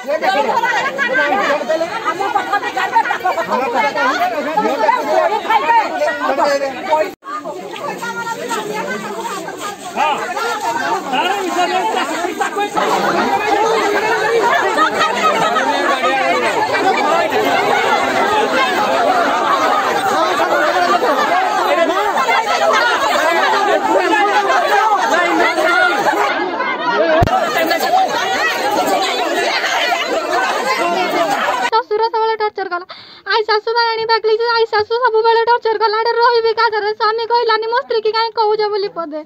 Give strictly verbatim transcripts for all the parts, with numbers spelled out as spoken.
Torture कला आई सासू बाणी बाकली आई सासू सब बेले टर्चर कला रही का स्वामी कहलानी मो स्त्री की कहीं कहूज बोली पदे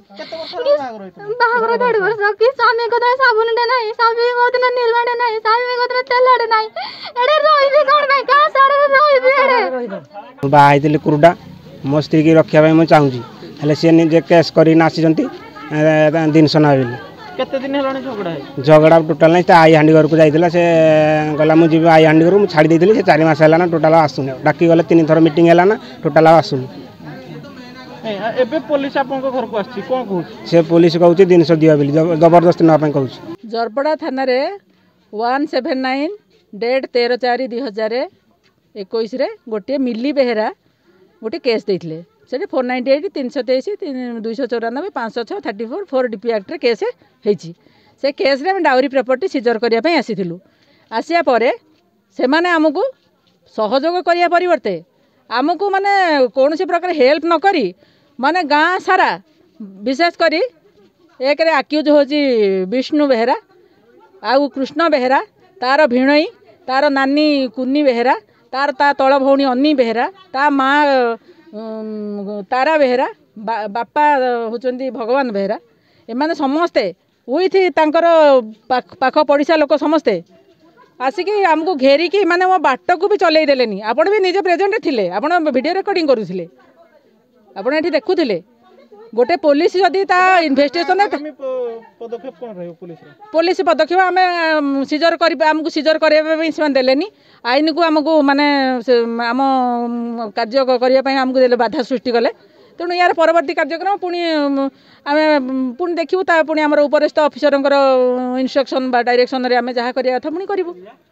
बाहर देढ़ वर्ष कि स्वामी को साबुन ना स्वामी को निर्माण ना स्वामी को तेल ना एडे रही कौन भाई क्या सारे रही बाहर कुरुडा मो स्त्री की रक्षा मुझे चाहूँगी हेल्ले सी निजे केस कर दिन सना केते दिन हेलानी झगड़ा है झगड़ा टोटाल नहीं आई हांडी घर को जाइला से गला मुझे आई हांडी घर मुझे छाड़ी देली से चार मास है टोटाल आसुनी डाकी गले तीन थर मीटिंग है ना टोटाल आसुनी एबे पुलिस आपन घर को आछि कोन कहू से पुलिस कहूची दिन सौ दिया बोली जबरदस्ती ना कहू जरपड़ा थाना रे वन सेवेन नाइन डेट तेरह चार दुई हजार एक गोटे मिली बेहेरा गोटे केस देते से फोर नाइंटी एट तीन सौ तेईस दुई चौरानबे पाँच सौ छः thirty four four DP act case होती से केस रे डाउरी प्रॉपर्टी सीजर करने आसीलु आसिया परे से माने आमको सहयोग करने परिवर्ते आमको माने कौन सी प्रकार हेल्प न करी माने गाँ सारा विशेष करी एक आक्यूज होची विष्णु बेहेरा आउ कृष्ण बेहेरा तार भिणई तार नानी कुन्नी बेहेरा तार ता तल भौणी अन्नी बेहेरा ता माँ तारा बेहेरा बा, बापा होचंदी भगवान बेहेरा एमाने समस्ते उइथ तांकर पाख पड़िशा लोक समस्ते आसिकी आमको घेरिकी माने मो बाट को भी चलई देलेनी आपण भी निजे प्रेजेंट थिले आपण वीडियो रिकॉर्डिंग करूथिले आपण एठी देखुथिले गोटे पुलिस जदि ता इन्वेस्टिगेशन पदक्षेप कोन रहयो पुलिस पुलिस पदक्षेप आमे सीजर कर आमको सीजर करबे से देलेनी आईन को आमको माने आम कार्य करने आमको देले बाधा सृष्टि कले तेणु यार परवर्ती कार्यक्रम पुणी आम पुणी देखू पुणी आम उपरिस्थ अफिसर इंस्ट्रक्शन बा डायरेक्शन रे आमे जहाँ करिया कथा पुणी करिवु।